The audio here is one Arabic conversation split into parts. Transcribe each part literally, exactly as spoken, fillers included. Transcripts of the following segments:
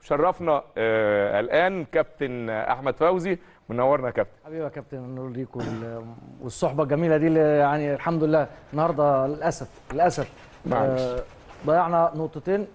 شرفنا آه الان كابتن احمد فوزي، منورنا يا كابتن. حبيبي يا كابتن، نور ليك والصحبه الجميله دي اللي يعني الحمد لله. النهارده للاسف للاسف آه ضيعنا نقطتين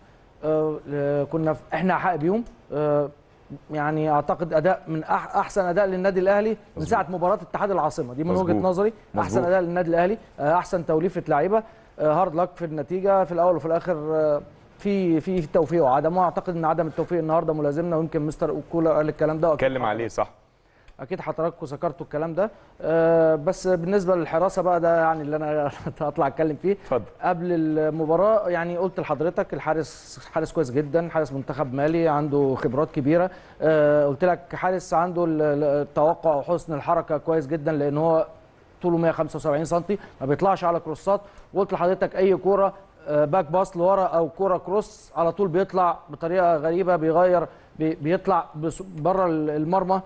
آه كنا احنا حق بيهم. آه يعني اعتقد اداء من أح احسن اداء للنادي الاهلي من ساعه مباراه اتحاد العاصمه دي، من وجهه نظري احسن اداء للنادي الاهلي، آه احسن توليفه لعيبه، آه هارد لك في النتيجه في الاول وفي الاخر. آه في في توفيق وعدم، واعتقد ان عدم التوفيق النهارده ملازمنا، ويمكن مستر كولر قال الكلام ده اتكلم عليه صح. اكيد حضراتكم ذكرتوا الكلام ده. أه بس بالنسبه للحراسه بقى ده يعني اللي انا هطلع اتكلم فيه. اتفضل. قبل المباراه يعني قلت لحضرتك الحارس حارس كويس جدا، حارس منتخب مالي عنده خبرات كبيره. أه قلت لك حارس عنده التوقع وحسن الحركه كويس جدا، لان هو طوله مية وخمسة وسبعين سم، ما بيطلعش على كروسات. وقلت لحضرتك اي كوره باك باص لورا او كوره كروس على طول بيطلع بطريقه غريبه، بيغير بيطلع بره المرمى.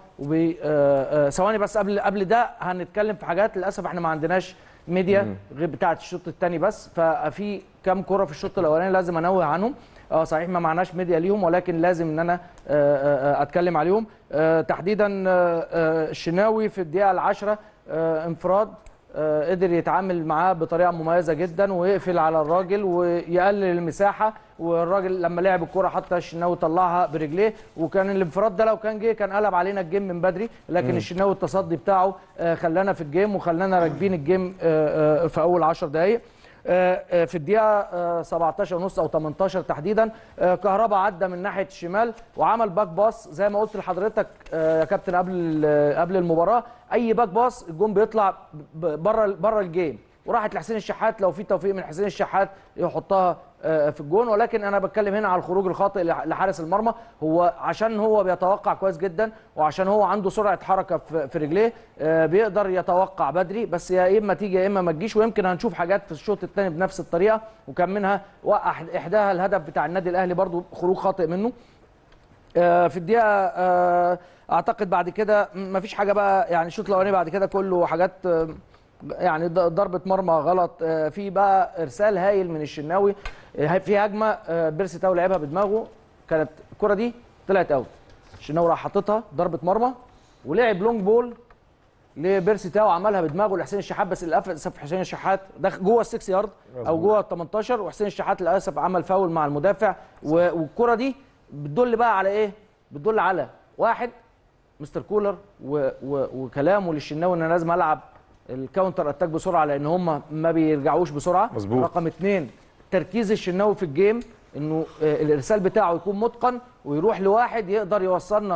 ثواني بس قبل قبل ده هنتكلم في حاجات. للاسف احنا ما عندناش ميديا غير بتاعه الشوط الثاني بس، ففي كام كوره في الشوط الاولاني لازم انوه عنهم. اه صحيح ما معناش ميديا ليهم، ولكن لازم ان انا اتكلم عليهم. تحديدا الشناوي في الدقيقه العاشرة انفراد قدر يتعامل معاه بطريقه مميزه جدا، ويقفل على الراجل ويقلل المساحه، والراجل لما لعب الكره حتى الشناوي طلعها برجليه. وكان الانفراد ده لو كان جه كان قلب علينا الجيم من بدري، لكن م. الشناوي التصدي بتاعه خلانا في الجيم وخلانا راكبين الجيم في اول عشر دقائق. في الدقيقه سبعتاشر ونص او تمنتاشر تحديدا كهربا عدى من ناحيه الشمال وعمل باك باص زي ما قلت لحضرتك يا كابتن قبل قبل المباراه. اي باك باص الجون بيطلع بره بره الجيم، وراحت لحسين الشحات لو في توفيق من حسين الشحات يحطها في الجون. ولكن انا بتكلم هنا على الخروج الخاطئ لحارس المرمى، هو عشان هو بيتوقع كويس جدا، وعشان هو عنده سرعه حركه في رجليه بيقدر يتوقع بدري، بس يا اما تيجي يا اما ما تجيش. ويمكن هنشوف حاجات في الشوط الثاني بنفس الطريقه، وكان منها وقع احداها الهدف بتاع النادي الاهلي برضو خروج خاطئ منه في الدقيقه. اعتقد بعد كده ما فيش حاجه بقى، يعني الشوط الاولاني بعد كده كله حاجات يعني ضربه مرمى غلط. في بقى ارسال هايل من الشناوي في هجمه بيرسي تاو لعبها بدماغه، كانت الكره دي طلعت اوت، الشناوي راح حاططها ضربه مرمى، ولعب لونج بول لبيرسي تاو عملها بدماغه لحسين الشحات، بس للاسف حسين الشحات دخل جوه الستة يارد او جوه ال تمنتاشر، وحسين الشحات للاسف عمل فاول مع المدافع. والكره دي بتدل بقى على ايه؟ بتدل على واحد مستر كولر و... و... وكلامه للشناوي ان انا لازم العب الكاونتر اتاك بسرعه، لان هم ما بيرجعوش بسرعه. مظبوط. رقم اثنين تركيز الشناوي في الجيم، انه الارسال بتاعه يكون متقن ويروح لواحد يقدر يوصلنا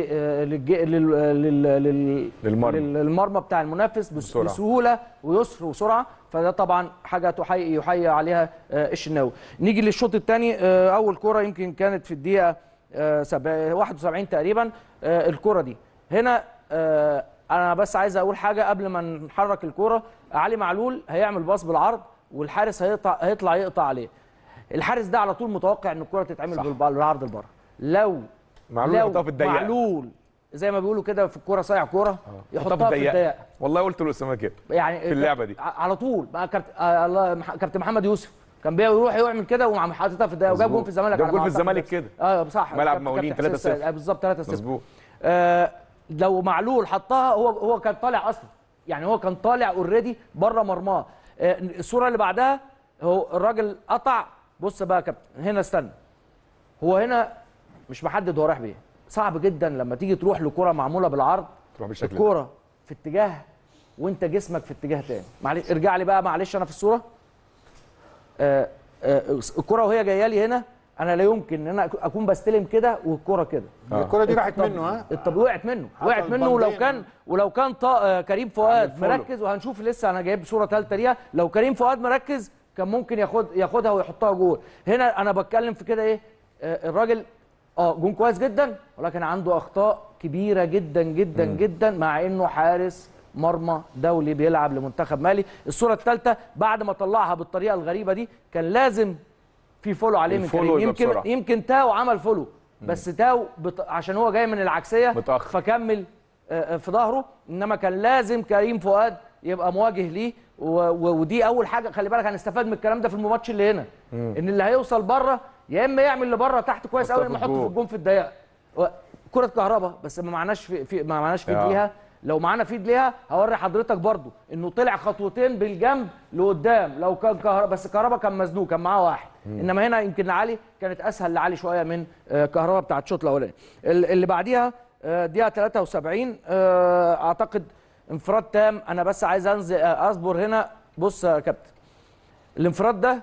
للمرمى للمرمى بتاع المنافس بسرعة. بسهوله ويسر وسرعه. فده طبعا حاجه تحيي يحيي عليها الشناوي. نيجي للشوط الثاني. اول كره يمكن كانت في الدقيقه واحد وسبعين تقريبا. الكره دي هنا انا بس عايز اقول حاجه قبل ما نحرك الكوره. علي معلول هيعمل باص بالعرض والحارس هيقطع هيطلع يقطع عليه. الحارس ده على طول متوقع ان الكوره تتعمل بالعرض لبره. لو معلول يحطها في الضيقه، معلول زي ما بيقولوا كده في الكوره صايع كوره يحطها في الضيقه. والله قلت لاسامه كده يعني في اللعبه دي على طول. كابتن الله كابتن محمد يوسف كان بيروح يعمل كده وعم حاططها في الضيقه، وجاب جون في الزمالك. جاب جون في الزمالك كده اه صح، ملعب مقاولين ثلاثة صفر بالظبط ثلاثة صفر مظبوط. آه لو معلول حطها هو هو كان طالع اصلا، يعني هو كان طالع اوريدي بره مرماه. آه الصوره اللي بعدها هو الراجل قطع. بص بقى يا كابتن هنا، استنى، هو هنا مش محدد هو رايح بيه. صعب جدا لما تيجي تروح لكره معموله بالعرض تروح بالشكل ده، الكره في اتجاه وانت جسمك في اتجاه تاني. معلش ارجع لي بقى، معلش انا في الصوره. آه آه الكره وهي جايه لي هنا، انا لا يمكن ان انا اكون بستلم كده والكره كده. آه. الكره دي راحت منه. ها طب وقعت منه وقعت منه ولو كان ولو كان طا كريم فؤاد مركز، وهنشوف لسه انا جايب صوره ثالثه ليها، لو كريم فؤاد مركز كان ممكن ياخد ياخدها ويحطها جول. هنا انا بتكلم في كده ايه، آه الراجل اه جون كويس جدا، ولكن عنده اخطاء كبيره جدا جدا م. جدا، مع انه حارس مرمى دولي بيلعب لمنتخب مالي. الصوره الثالثه بعد ما طلعها بالطريقه الغريبه دي كان لازم في فولو عليه من كريم. يمكن بسرعة. يمكن تاو عمل فولو، بس تاو بط... عشان هو جاي من العكسيه متأخر. فكمل في ظهره، انما كان لازم كريم فؤاد يبقى مواجه ليه. و... و... ودي اول حاجه خلي بالك هنستفاد من الكلام ده في الماتش اللي هنا، مم. ان اللي هيوصل بره يا اما يعمل لبره تحت كويس قوي، يا اما يحطه في الجون في الضيقه. كره كهربا بس ما معناش في, في ما معناش فيد ليها. لو معانا فيد ليها هوري حضرتك برضو انه طلع خطوتين بالجنب لقدام. لو كان كهربا بس كهربا كان مزنوق، كان معاه واحد. مم. انما هنا يمكن لعلي كانت اسهل لعلي شويه من كهربا بتاعت الشوط الاولاني. اللي بعديها دقيقه ثلاثة وسبعين اعتقد انفراد تام. انا بس عايز انزل اصبر هنا. بص يا كابتن، الانفراد ده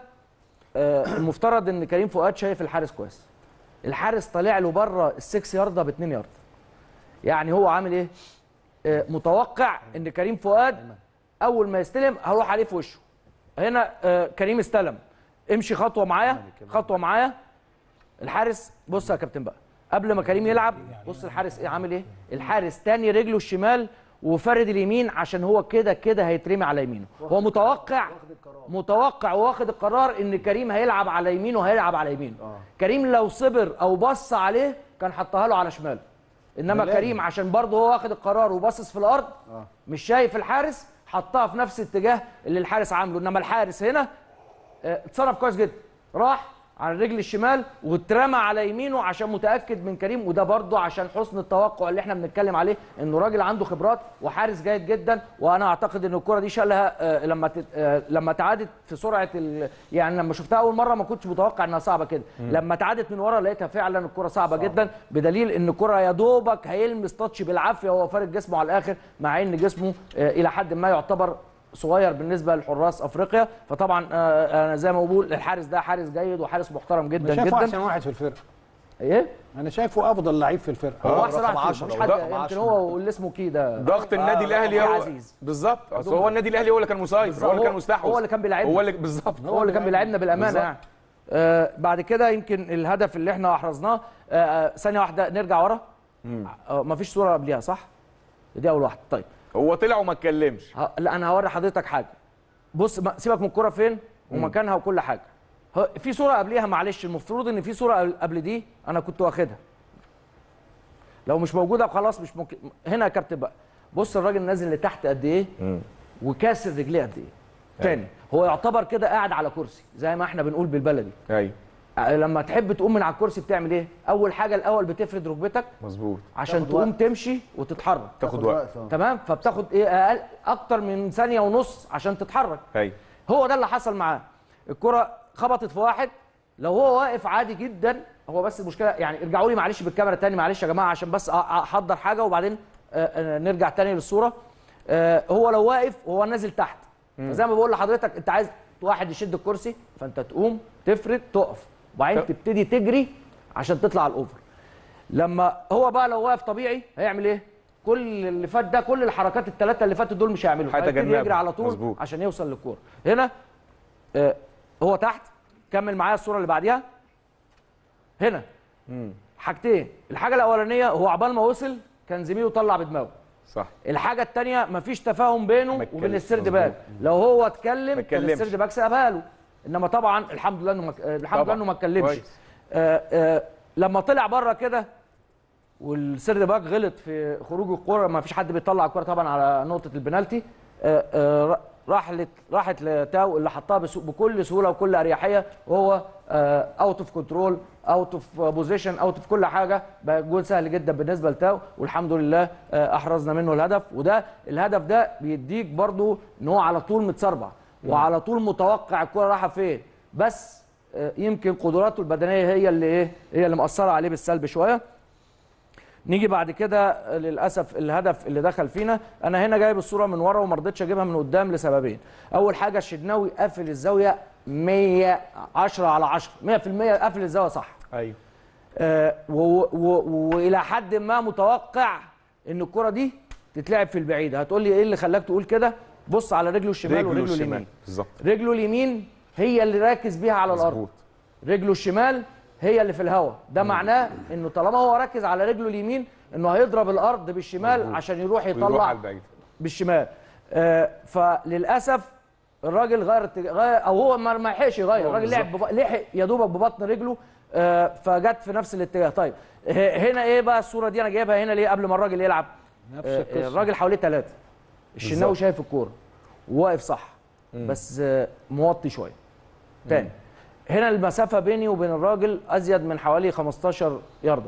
المفترض ان كريم فؤاد شايف الحارس كويس. الحارس طالع له بره السكس يارده ب اتنين يارده. يعني هو عامل ايه؟ آه متوقع ان كريم فؤاد اول ما يستلم هروح عليه في وشه. هنا آه كريم استلم، امشي خطوه معايا خطوه معايا. الحارس بص يا كابتن بقى، قبل ما كريم يلعب بص الحارس ايه عامل ايه؟ الحارس تاني رجله الشمال وفرد اليمين عشان هو كده كده هيترمي على يمينه. هو متوقع متوقع واخد القرار ان كريم هيلعب على يمينه وهيلعب على يمينه. آه. كريم لو صبر او بص عليه كان حطها له على شماله. انما ملازم. كريم عشان برضه هو واخد القرار وباصص في الارض آه. مش شايف الحارس، حطها في نفس الاتجاه اللي الحارس عامله. انما الحارس هنا اه اتصرف كويس جدا، راح على الرجل الشمال واترمى على يمينه عشان متاكد من كريم. وده برضه عشان حسن التوقع اللي احنا بنتكلم عليه، انه راجل عنده خبرات وحارس جيد جدا. وانا اعتقد ان الكره دي شالها آه لما آه لما اتعادت في سرعه يعني لما شفتها اول مره ما كنتش متوقع انها صعبه كده. لما اتعادت من ورا لقيتها فعلا الكره صعبه صعب. جدا، بدليل ان الكره يا دوبك هيلمس تاتش بالعافيه وهو فارد جسمه على الاخر، مع ان جسمه آه الى حد ما يعتبر صغير بالنسبه لحراس افريقيا. فطبعا انا زي ما بقول الحارس ده حارس جيد وحارس محترم جدا جدا. شايفه احسن واحد في الفرقه. ايه؟ انا شايفه افضل لعيب في الفرقه. هو احسن واحد، مش حد يمكن هو واللي اسمه كده. ضغط النادي الاهلي هو بالظبط. اصل هو النادي الاهلي هو اللي كان مسيطر، هو اللي كان مستحوذ، هو اللي كان بيلعبنا، هو اللي بالظبط هو اللي كان بيلعبنا بالامانه يعني. آه بعد كده يمكن الهدف اللي احنا احرزناه آه ثانيه واحده نرجع ورا. آه مفيش صوره قبلها صح؟ دي اول واحده. طيب هو طلع وما اتكلمش. لا انا هوري حضرتك حاجه. بص سيبك من الكوره فين ومكانها وكل حاجه. في صوره قبليها معلش، المفروض ان في صوره قبل دي انا كنت واخدها. لو مش موجوده خلاص مش ممكن. هنا يا كابتن بقى بص الراجل نازل لتحت قد ايه وكاسر رجليه قد ايه. تاني هو يعتبر كده قاعد على كرسي زي ما احنا بنقول بالبلدي. ايوه. لما تحب تقوم من على الكرسي بتعمل ايه؟ اول حاجه الاول بتفرد ركبتك. مظبوط. عشان تقوم وقت. تمشي وتتحرك. تاخد وقت. تمام. فبتاخد ايه اقل اكتر من ثانيه ونص عشان تتحرك. ايوه. هو ده اللي حصل معاه. الكره خبطت في واحد، لو هو واقف عادي جدا. هو بس المشكله يعني ارجعوا لي معلش بالكاميرا تاني معلش يا جماعه عشان بس احضر حاجه وبعدين نرجع تاني للصوره. هو لو واقف وهو نازل تحت فزي ما بقول لحضرتك انت عايز واحد يشد الكرسي فانت تقوم تفرد تقف وبعدين تبتدي تجري عشان تطلع الاوفر. لما هو بقى لو واقف طبيعي هيعمل ايه؟ كل اللي فات ده كل الحركات الثلاثه اللي فاتوا دول مش هيعملوا، هيبتدي يجري على طول مزبوط. عشان يوصل للكوره. هنا آه هو تحت. كمل معايا الصوره اللي بعديها. هنا مم. حاجتين، الحاجه الاولانيه هو عبال ما وصل كان زميله طلع بدماغه صح. الحاجه الثانيه مفيش تفاهم بينه وبين السيرد باك. لو هو اتكلم كان السيرد باك سابها له، انما طبعا الحمد لله انه مك... الحمد لله انه ما اتكلمش. آه آه لما طلع بره كده والسيرد باك غلط في خروج الكوره، ما فيش حد بيطلع الكوره طبعا على نقطه البنالتي. آه آه راح لت... راحت لتاو اللي حطها بسو... بكل سهوله وكل اريحيه، وهو اوت اوف كنترول اوت اوف بوزيشن اوت اوف كل حاجه. بقى جول سهل جدا بالنسبه لتاو والحمد لله آه احرزنا منه الهدف. وده الهدف ده بيديك برضو ان هو على طول متسربع وعلى طول متوقع الكوره رايحه فين، بس آه يمكن قدراته البدنيه هي اللي ايه هي اللي مأثره عليه بالسلب شويه. نيجي بعد كده للاسف الهدف اللي دخل فينا. انا هنا جايب الصوره من ورا وما رضيتش اجيبها من قدام لسببين. اول حاجه الشناوي قافل الزاويه مية عشرة على عشرة مية في المية قافل الزاويه صح. ايوه. آه والى حد ما متوقع ان الكره دي تتلعب في البعيد. هتقول لي ايه اللي خلاك تقول كده؟ بص على رجله الشمال ورجله اليمين. بالظبط. رجله اليمين هي اللي راكز بيها على الارض. مظبوط. رجله الشمال هي اللي في الهواء. ده معناه انه طالما هو ركز على رجله اليمين انه هيضرب الارض بالشمال مزبوط. عشان يروح يطلع بالشمال. آه فللاسف الراجل غير, غير او هو ما لحقش يغير. الراجل لعب لحق يا دوبك ببطن رجله آه فجت في نفس الاتجاه. طيب هنا ايه بقى الصوره دي انا جايبها هنا ليه قبل ما الراجل يلعب؟ نفس آه الراجل حواليه ثلاثه. الشناوي شايف الكوره وواقف صح مم. بس آه موطي شويه. تاني هنا المسافه بيني وبين الراجل ازيد من حوالي خمستاشر يارده.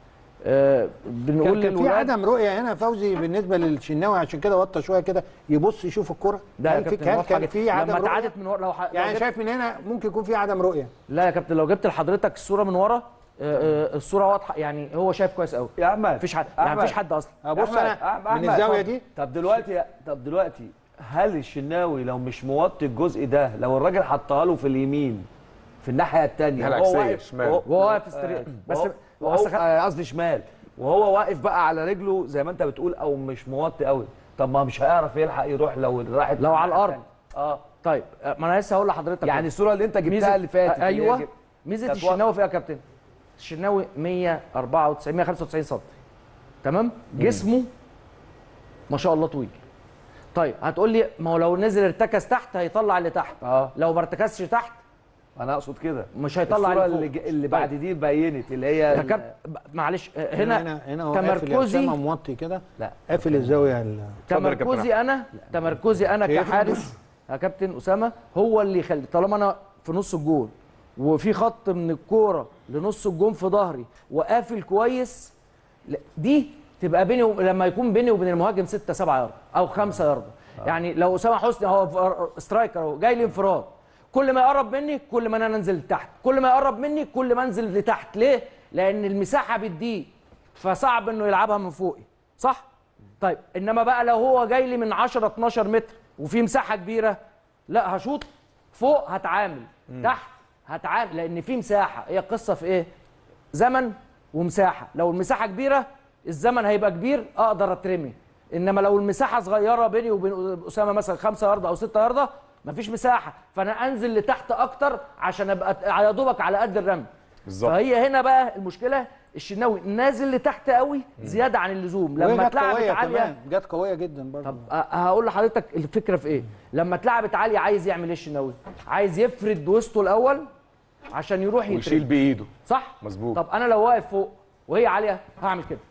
آه بنقول كان في للولاد عدم رؤيه هنا فوزي بالنسبه للشناوي، عشان كده وطى شويه كده يبص يشوف الكره. ده يا هل في كابتن كان واضحة كان جدا. في عدم لما رؤيه؟ اتعادت من ورا لو ح... يعني لو جبت... شايف من هنا ممكن يكون في عدم رؤيه. لا يا كابتن، لو جبت لحضرتك الصوره من ورا، آه الصوره واضحه، يعني هو شايف كويس قوي. يا احمد مفيش حد، يعني مفيش حد اصلا. ابص انا أحمد، من الزاويه اتفضل. دي. طب دلوقتي طب دلوقتي هل الشناوي لو مش موطي الجزء ده، لو الراجل حطها له في اليمين في الناحيه الثانيه العكسية، شمال. وهو واقف استريق بس بس وهو أصل خ- آه، قصدي شمال، وهو واقف بقى على رجله زي ما انت بتقول او مش موطي قوي، طب ما مش هيعرف يلحق يروح لو راحت لو على الناحية الأرض. التانية. اه طيب آه، ما انا لسه هقول لحضرتك. يعني الصوره اللي انت جبتها ميزه اللي فاتت اللي هي ايوه جب- ميزه كانت الشناوي فيها يا كابتن، الشناوي مية وأربعة وتسعين مية وخمسة وتسعين سم، تمام؟ جسمه ما شاء الله طويل. طيب هتقول لي ما هو لو نزل ارتكز تحت هيطلع اللي تحت، اه لو ما ارتكزش تحت انا اقصد كده مش هيطلع الصوره اللي اللي, فوق. ج- اللي بعد دي بينت اللي هي يا ال- كابتن معلش آه، هنا هنا هنا هو قافل يا تمركزي أسامة موطي كده. لا قافل الزاويه ال- اتفضل يا كابتن تمركزي انا تمركزي انا شايف؟ كحارس يا كابتن اسامه هو اللي يخلي، طالما انا في نص الجون وفي خط من الكوره لنص الجون في ظهري وقافل كويس، لا، دي تبقى بيني و... لما يكون بيني وبين المهاجم ستة سبعة يارده او خمسة يارده. يعني لو اسامه حسني هو سترايكر اهو جاي لي انفراد، كل ما يقرب مني كل ما انا انزل لتحت، كل ما يقرب مني كل ما انزل لتحت. ليه؟ لان المساحه بتضيق، فصعب انه يلعبها من فوقي، صح؟ طيب انما بقى لو هو جاي لي من عشرة اتناشر متر وفي مساحه كبيره، لا هشوط فوق هتعامل، تحت هتعامل، لان في مساحه. هي القصه في ايه؟ زمن ومساحه. لو المساحه كبيره الزمن هيبقى كبير اقدر اترمي، انما لو المساحه صغيره بيني وبين اسامه مثلا خمسة يارده او ستة يارده مفيش مساحه، فانا انزل لتحت اكتر عشان ابقى يا دوبك على قد الرمي. بالظبط. فهي هنا بقى المشكله، الشناوي نازل لتحت قوي زياده عن اللزوم. وهي لما جت اتلعبت قويه عاليه، كمان، جت قويه جدا برضه. طب أ- هقول لحضرتك الفكره في ايه. لما اتلعبت عاليه عايز يعمل ايه الشناوي؟ عايز يفرد وسطه الاول عشان يروح ويشيل يترمي، بايده. صح؟ مظبوط. طب انا لو واقف فوق وهي عاليه هعمل كده.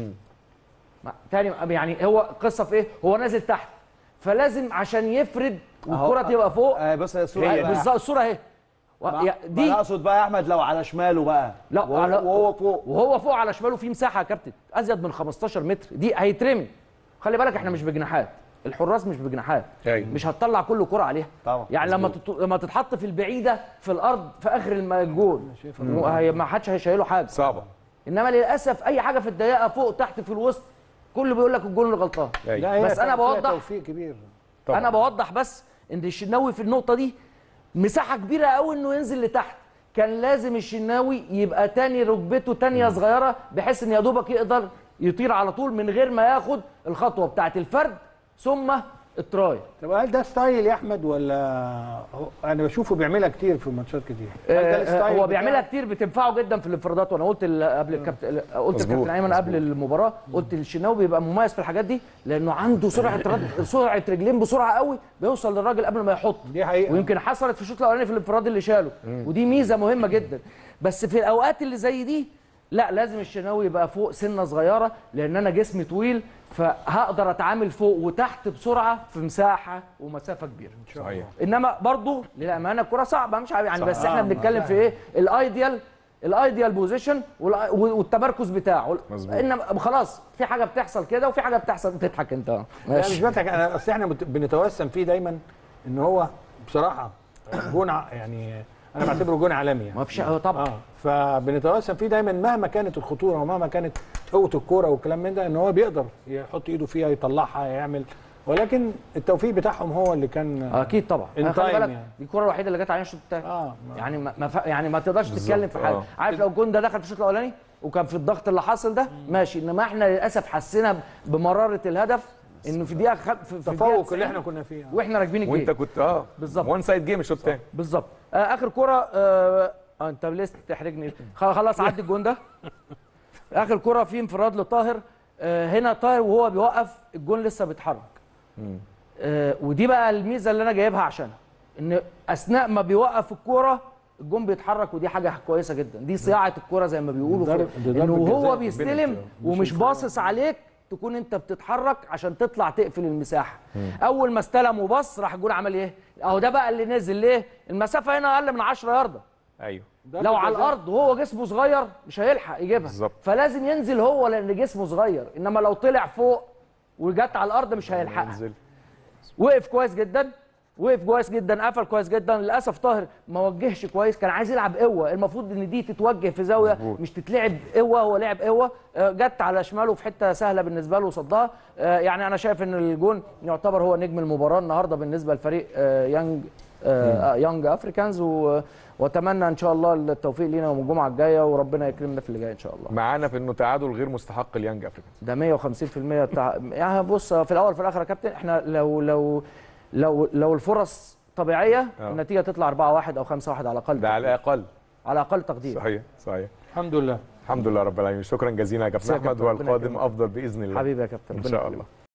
ما- تاني يعني هو القصه في ايه؟ هو نازل تحت، فلازم عشان يفرد والكره تبقى فوق. آه بص هي الصوره هي بقى- بالظبط الصوره اهي. و- ما- يا- ما دي انا اقصد بقى يا احمد لو على شماله بقى لا وهو, على- وهو فوق وهو فوق على شماله في مساحه يا كابتن ازيد من خمستاشر متر، دي هيترمي. خلي بالك احنا مش بجناحات، الحراس مش بجناحات، أيوة. مش هتطلع كل كره عليها طبعا. يعني لما تط... لما تتحط في البعيده في الارض في اخر الم- الجول م- هي- ما حدش هيشيله حاجه. صعبه. انما للاسف اي حاجه في الضيقه فوق تحت في الوسط كله بيقول لك الجول اللي غلطان. أيوة. لا هي بس أنا فيها بوضح- توفيق كبير. طبعا. انا بوضح بس ان الشناوي في النقطه دي مساحه كبيره قوي انه ينزل لتحت، كان لازم الشناوي يبقى تاني ركبته تانيه صغيره بحيث ان يا دوبك يقدر يطير على طول من غير ما ياخد الخطوه بتاعه الفرد ثم التراي. طب هل ده ستايل يا احمد ولا هو- انا بشوفه بيعملها كتير في ماتشات كتير؟ هل ده آه، الستايل هو بتاعه؟ بيعملها كتير بتنفعه جدا في الانفرادات، وانا قلت ال- قبل الكابتن قلت مظبوط، الكابتن ايمن قبل مظبوط. المباراه، قلت الشناوي بيبقى مميز في الحاجات دي لانه عنده سرعه رد سرعه رجلين بسرعه قوي، بيوصل للراجل قبل ما يحط. دي حقيقة. ويمكن حصلت في الشوط الاولاني في الانفراد اللي شاله، ودي ميزه مهمه جدا. بس في الاوقات اللي زي دي لا، لازم الشناوي يبقى فوق سنه صغيره لان انا جسمي طويل، فهقدر اتعامل فوق وتحت بسرعه في مساحه ومسافه كبيره. صحيح. انما برضو للامانه الكره صعبه مش عارف يعني، بس صح. احنا آه، بنتكلم في ايه؟ الايديال الايديال بوزيشن والتمركز بتاعه. مظبوط. انما خلاص في حاجه بتحصل كده وفي حاجه بتحصل بتضحك انت. لا مش بضحك انا، اصل احنا مت- بنتوسم فيه دايما ان هو بصراحه جون ع- يعني انا بعتبره جون عالمي يعني. ما فيش طبعا. اه فبنتوسم فيه دايما مهما كانت الخطوره ومهما كانت قوه الكوره والكلام من ده ان هو بيقدر يحط ايده فيها يطلعها يعمل، ولكن التوفيق بتاعهم هو اللي كان اكيد طبعا. in خلي time بالك يعني. دي الكره الوحيده اللي جت علينا الشوط الثاني. اه يعني ما ما ف- يعني ما تقدرش تتكلم في حاجه. آه. عارف لو الجون ده دخل في الشوط الاولاني وكان في الضغط اللي حاصل ده ماشي، انما احنا للاسف حسينا بمراره الهدف انه في دقيقه خ... في في الدقيقة التفوق اللي تسعين احنا كنا فيه آه. واحنا راكبين الجيم. وانت كنت اه بالظبط. وان سايد جيم الشوط الثاني. بالظبط. آه اخر كره آه آه، انت لسه تحرجني. خ- خلاص عدي الجون ده. اخر كره في انفراد لطاهر. آه هنا طاهر وهو بيوقف الجون لسه بيتحرك. آه ودي بقى الميزه اللي انا جايبها عشانها، ان اثناء ما بيوقف الكوره الجون بيتحرك، ودي حاجه كويسه جدا. دي صياعه الكوره زي ما بيقولوا، ضرب- في- ده ضربة انه جزاء. هو بيستلم ومش باصص عليك، تكون انت بتتحرك عشان تطلع تقفل المساحه. اول ما استلم وبص راح الجون عمل ايه؟ اهو ده بقى اللي نزل ليه؟ المسافه هنا اقل من عشرة يارده، ايوه لو على الارض وهو جسمه صغير مش هيلحق يجيبها بالظبط. فلازم ينزل هو لان جسمه صغير، انما لو طلع فوق وجت على الارض مش هيلحقها. ينزل. وقف كويس جدا، وقف كويس جدا، قفل كويس جدا. للاسف طاهر ما وجهش كويس، كان عايز يلعب قوه، المفروض ان دي تتوجه في زاويه مزبوط. مش تتلعب قوه. هو لعب قوه، آه، جت على شماله في حته سهله بالنسبه له وصدها. آه، يعني انا شايف ان الجون يعتبر هو نجم المباراه النهارده بالنسبه لفريق آه، يانج آه، يانج افريكانز، و- واتمنى ان شاء الله التوفيق لينا يوم الجمعه الجايه، وربنا يكرمنا في اللي جاي ان شاء الله. معانا في انه تعادل غير مستحق اليانج افريكانز. ده مية وخمسين في المية بتاع يعني. بص في الاول في الاخر يا كابتن، احنا لو لو لو لو الفرص طبيعيه أوه. النتيجه تطلع أربعة واحد او خمسة واحد على الاقل. ده على الاقل. على اقل تقدير. صحيح صحيح. الحمد لله. الحمد لله رب العالمين. شكرا جزيلا يا كابتن ميرسي يا احمد، كابتن، ربنا والقادم يكرمك. افضل باذن الله. حبيبي يا كابتن، ان ربنا شاء يكرمك. الله.